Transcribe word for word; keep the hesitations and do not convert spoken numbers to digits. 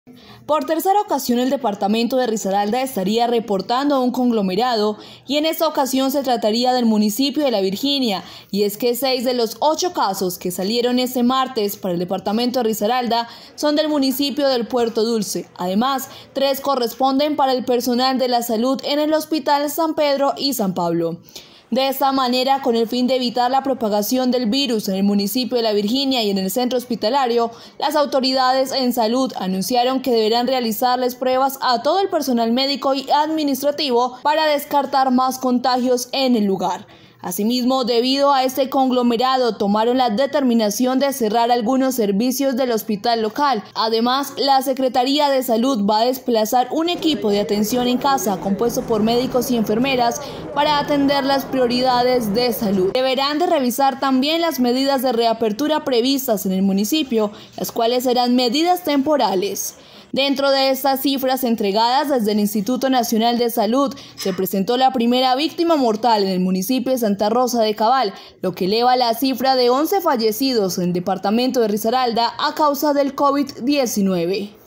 Por tercera ocasión, el departamento de Risaralda estaría reportando un conglomerado y en esta ocasión se trataría del municipio de La Virginia, y es que seis de los ocho casos que salieron este martes para el departamento de Risaralda son del municipio del Puerto Dulce. Además, tres corresponden para el personal de la salud en el Hospital San Pedro y San Pablo. De esta manera, con el fin de evitar la propagación del virus en el municipio de La Virginia y en el centro hospitalario, las autoridades en salud anunciaron que deberán realizarles pruebas a todo el personal médico y administrativo para descartar más contagios en el lugar. Asimismo, debido a este conglomerado, tomaron la determinación de cerrar algunos servicios del hospital local. Además, la Secretaría de Salud va a desplazar un equipo de atención en casa compuesto por médicos y enfermeras para atender las prioridades de salud. Deberán de revisar también las medidas de reapertura previstas en el municipio, las cuales serán medidas temporales. Dentro de estas cifras entregadas desde el Instituto Nacional de Salud, se presentó la primera víctima mortal en el municipio de Santa Rosa de Cabal, lo que eleva la cifra de once fallecidos en el departamento de Risaralda a causa del COVID diecinueve.